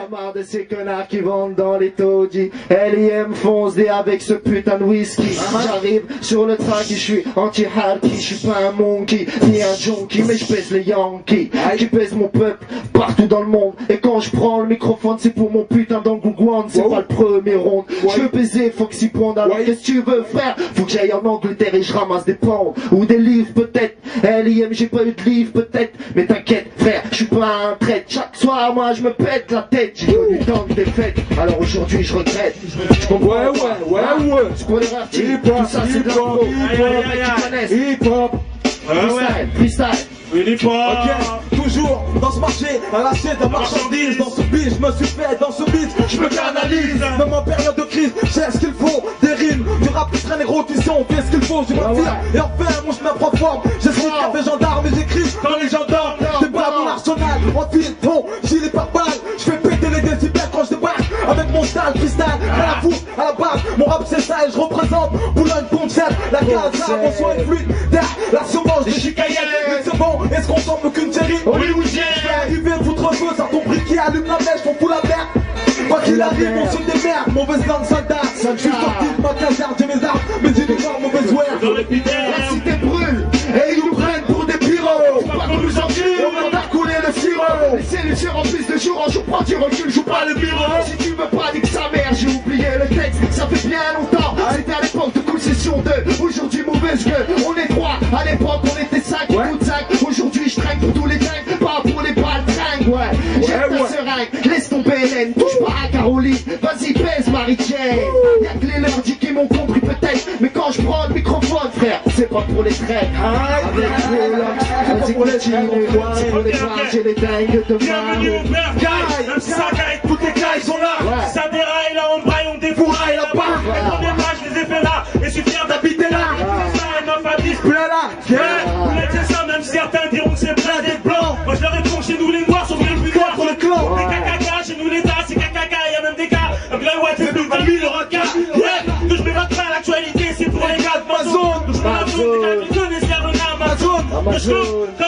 a marre de ces connards qui vendent dans les taudis. L.I.M. fonce des avec ce putain de whisky. J'arrive sur le track et je suis anti-harky. Je suis pas un monkey, ni un junkie, mais je pèse les Yankees. Qui pèse mon peuple partout dans le monde. Et quand je prends le microphone, c'est pour mon putain d'Angouguan. C'est pas le premier round. Je veux baiser Foxy Pond. Alors qu'est-ce que tu veux, frère? Faut que j'aille en Angleterre et je ramasse des pounds. Ou des livres peut-être. L.I.M. j'ai pas eu de livre peut-être. Mais t'inquiète, frère, je suis pas un traître. Chaque soir, moi, je me pète la tête. J'ai connu tant de défaites. Alors aujourd'hui, je regrette. Je comprends. Ouais. C'est pour les rares. Tout ça, c'est de l'info. Hip-hop. Freestyle. Ok, toujours dans ce marché, à lâcher de marchandises. Dans ce beat, je me suis fait, dans ce beat, je me canalise. Même en période de crise, j'ai ce qu'il faut. Des rimes, du rap qui traîne les gros, tu sais, on fait ce qu'il faut. Je m'attire, et enfin, mon chemin prend forme. J'explique café gendarme et j'écris quand les gendarmes. C'est pas mon arsenal, en fil, ton gilet par balle. Je fais péter les décibels quand je débarque. Avec mon style, freestyle, à la foule, à la base. Mon rap c'est ça et je représente Boulogne-Pontiac. La case, mon son est fluide, la semence des chicaillettes. C'est bon, est-ce qu'on tombe qu'une série hollywoodienne? Je vais arriver, foutre feu, ça ton briquet, allume la mèche, on fout la merde. Quoi qu'il arrive, on se démerde, mauvaise langue, soldat. Je suis sorti de ma caserne, j'ai mes armes, mes uniformes, mauvaise wear. La cité brûle, et ils nous prennent pour des pyros. Pas qu'on nous encule, on va couler le sirop. Les cellules se remplissent de jour en jour, prends du recul, joue pas le bureau. Si tu veux pas, nique sa mère, j'ai oublié le texte, ça fait bien longtemps. C'était à l'époque de Cool Session 2, aujourd'hui mauvaise gueule. On est droit, à l'époque on était 5, tout 5. Aujourd'hui je trinque pour tous les dingues, pas pour les balles tringues, Jette ta seringue, laisse tomber Hélène, touche pas à Caroline, vas-y pèse Marie-Jane. Y'a que les lundis qui m'ont compris peut-être, mais quand je prends le microphone frère, c'est pas pour les traits. Avec vas-y continue, c'est pour les barges et les dingues de bienvenue au père Guy, un sac toutes les gars ils sont là. Ça déraille là, on braille, on défouraille là-bas. Les premiers matchs, je les ai fait là, et suis fier d'habiter là. C'est ça, un 9 à 10, plus là. Vous l'êtes ça, même certains diront que c'est plein des blancs. Moi je leur réponds, chez nous les noirs sont bien plus noirs pour le clan. Les KKK, chez nous les tas, c'est KKK, y'a même des gars. Un Grey White, c'est plus famille, le requin. Que je m'évoque pas l'actualité, c'est pour les gars de ma zone. Que je me la zone, des gars qui connaissent Amazon.